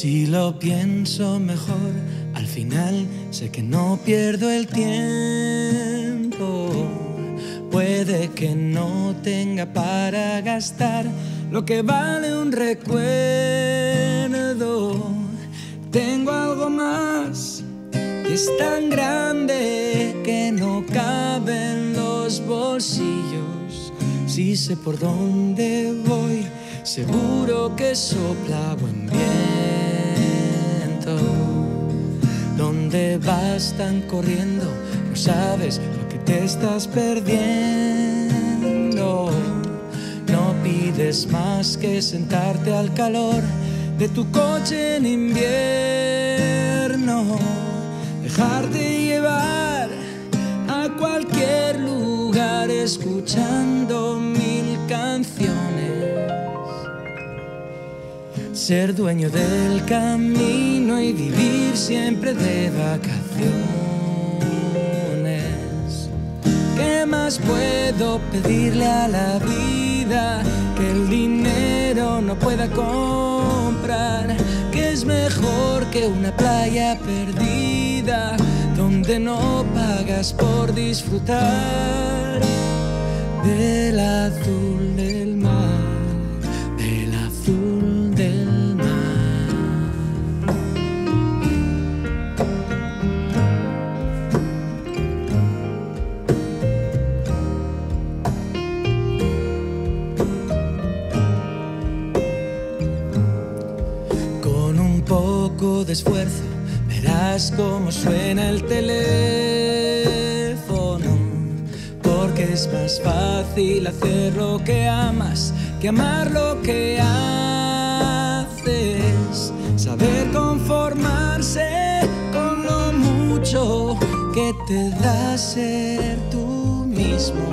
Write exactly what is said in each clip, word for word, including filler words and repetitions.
Si lo pienso mejor, al final sé que no pierdo el tiempo. Puede que no tenga para gastar lo que vale un recuerdo. Tengo algo más y es tan grande que no cabe en los bolsillos. Si sé por dónde voy, seguro que sopla buen viento. ¿Dónde vas tan corriendo? No sabes lo que te estás perdiendo. No pides más que sentarte al calor de tu coche en invierno. Dejarte llevar a cualquier lugar escuchando mil canciones. Ser dueño del camino y vivir siempre de vacaciones. ¿Qué más puedo pedirle a la vida que el dinero no pueda comprar? Que es mejor que una playa perdida donde no pagas por disfrutar del azul del mar, del azul del mar. Con un poco de esfuerzo verás cómo suena el teléfono, porque es más fácil hacer lo que amas que amar lo que haces. Saber conformarse con lo mucho que te da ser tú mismo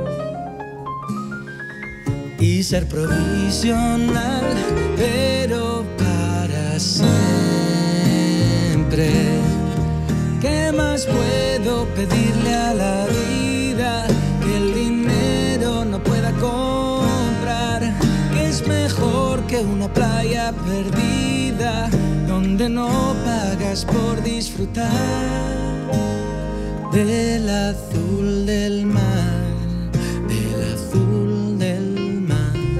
y ser provisional, pero para siempre. ¿Qué más puedo pedirle a la vida que el dinero no pueda comprar? Que es mejor que una playa perdida donde no pagas por disfrutar del azul del mar, del azul del mar.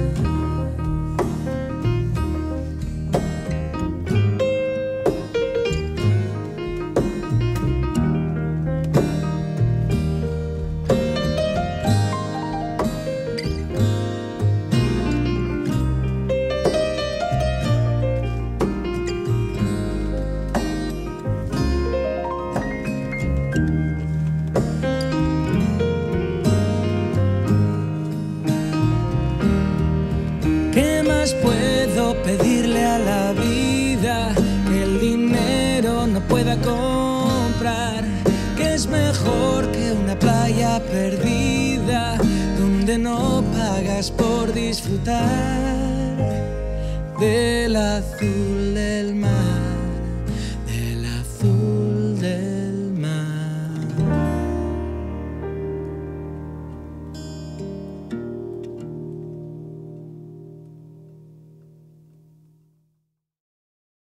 Puedo pedirle a la vida que el dinero no pueda comprar, que es mejor que una playa perdida donde no pagas por disfrutar del azul